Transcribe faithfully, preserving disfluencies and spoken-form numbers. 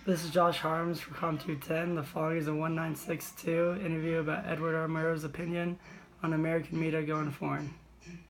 This is Josh Harms for CompTube ten. The following is a one nine six two interview about Edward R. Murrow's opinion on American media going foreign.